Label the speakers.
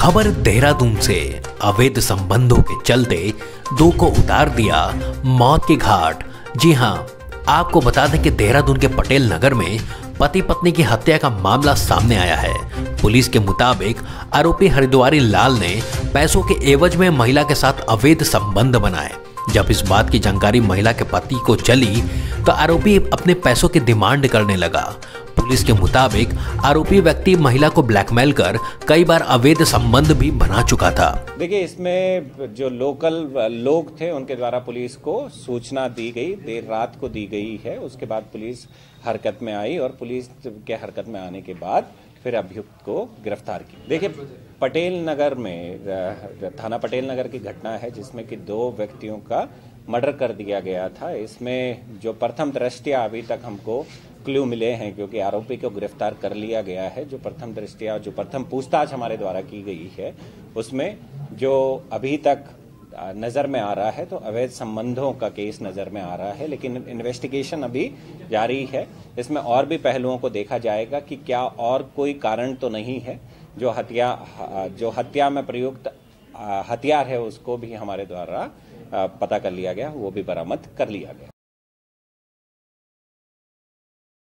Speaker 1: खबर देहरादून से। अवैध संबंधों के चलते दो को उतार दिया मौत के घाट। जी हां, आपको बता दें कि देहरादून के पटेल नगर में पति पत्नी की हत्या का मामला सामने आया है। पुलिस के मुताबिक आरोपी हरिद्वारी लाल ने पैसों के एवज में महिला के साथ अवैध संबंध बनाए। जब इस बात की जानकारी महिला के पति को चली तो आरोपी अपने पैसों की डिमांड करने लगा। पुलिस के मुताबिक आरोपी व्यक्ति महिला को ब्लैकमेल कर कई बार अवैध संबंध भी बना चुका था।
Speaker 2: देखिए, इसमें जो लोकल लोग थे उनके द्वारा पुलिस को सूचना दी गई, देर रात को दी गई है। उसके बाद पुलिस हरकत में आई और पुलिस के हरकत में आने के बाद फिर अभियुक्त को गिरफ्तार किया। देखिए, पटेल नगर में थाना पटेल नगर की घटना है जिसमें कि दो व्यक्तियों का मर्डर कर दिया गया था। इसमें जो प्रथम दृष्टया अभी तक हमको क्लू मिले हैं, क्योंकि आरोपी को गिरफ्तार कर लिया गया है। जो प्रथम दृष्टया जो प्रथम पूछताछ हमारे द्वारा की गई है उसमें जो अभी तक नज़र में आ रहा है तो अवैध संबंधों का केस नज़र में आ रहा है, लेकिन इन्वेस्टिगेशन अभी जारी है। इसमें और भी पहलुओं को देखा जाएगा कि क्या और कोई कारण तो नहीं है। जो हत्या में प्रयुक्त हथियार है उसको भी हमारे द्वारा पता कर लिया गया, वो भी बरामद कर लिया गया।